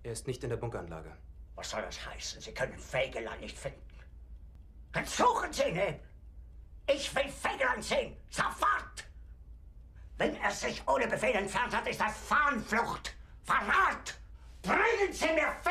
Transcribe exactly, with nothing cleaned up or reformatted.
Er ist nicht in der Bunkeranlage. Was soll das heißen? Sie können Fegelein nicht finden. Dann suchen Sie ihn! Ich will Fegelein sehen! Sofort! Wenn er sich ohne Befehl entfernt hat, ist das Fahnenflucht! Verrat! Bringen Sie mir